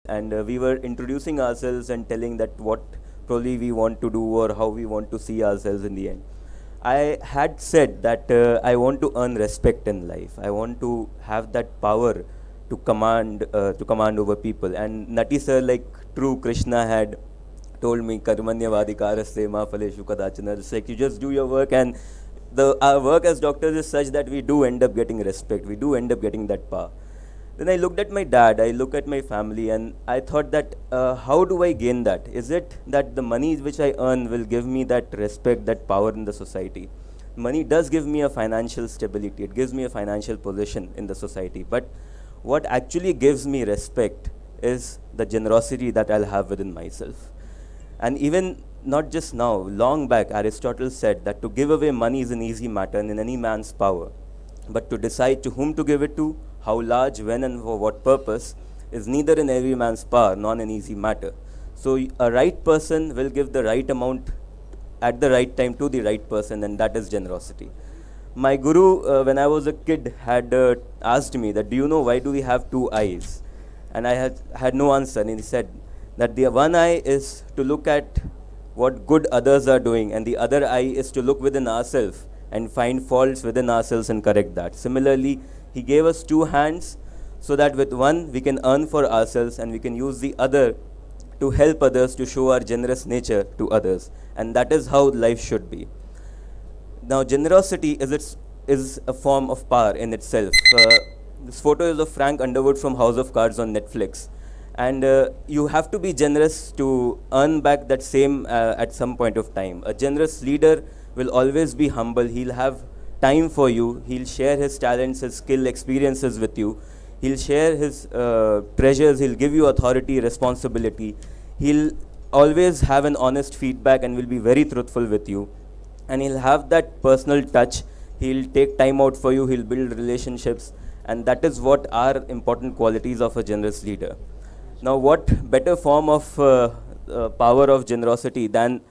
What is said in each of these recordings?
and we were introducing ourselves and telling that what probably we want to do or how we want to see ourselves in the end. I had said that I want to earn respect in life. I want to have that power to command over people. And Nati sir, like true Krishna, had told me, Karmanya vadikaraste ma phaleshu kadachana. It's like you just do your work, and our work as doctors is such that we do end up getting respect. We do end up getting that power. Then I looked at my dad, I looked at my family, and I thought that how do I gain that? Is it that the money which I earn will give me that respect, that power in the society? Money does give me a financial stability, it gives me a financial position in the society, but what actually gives me respect is the generosity that I'll have within myself. And even not just now, long back, Aristotle said that to give away money is an easy matter and in any man's power, but to decide to whom to give it to, how large, when, and for what purpose is neither in every man's power nor an easy matter. So a right person will give the right amount at the right time to the right person, and that is generosity. My guru, when I was a kid, had asked me that, do you know why do we have two eyes? And I had no answer, and he said that the one eye is to look at what good others are doing, and the other eye is to look within ourselves and find faults within ourselves and correct that. Similarly, he gave us two hands so that with one we can earn for ourselves and we can use the other to help others, to show our generous nature to others. And that is how life should be. Now, generosity is a form of power in itself. This photo is of Frank Underwood from House of Cards on Netflix. And you have to be generous to earn back that same at some point of time. A generous leader will always be humble. He'll have time for you. He'll share his talents, his skill, experiences with you. He'll share his treasures. He'll give you authority, responsibility. He'll always have an honest feedback and will be very truthful with you. And he'll have that personal touch. He'll take time out for you. He'll build relationships. And that is what are important qualities of a generous leader. Now, what better form of power of generosity than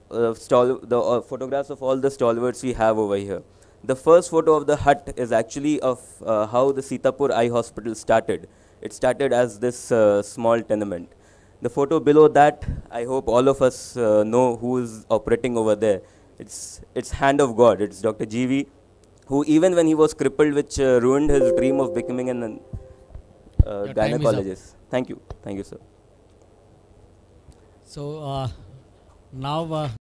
the photographs of all the stalwarts we have over here. The first photo of the hut is actually of how the Sitapur Eye Hospital started. It started as this small tenement. The photo below that, I hope all of us know who is operating over there. It's hand of God. It's Dr. GV, who even when he was crippled, which ruined his dream of becoming an gynecologist. Thank you. Thank you, sir. So now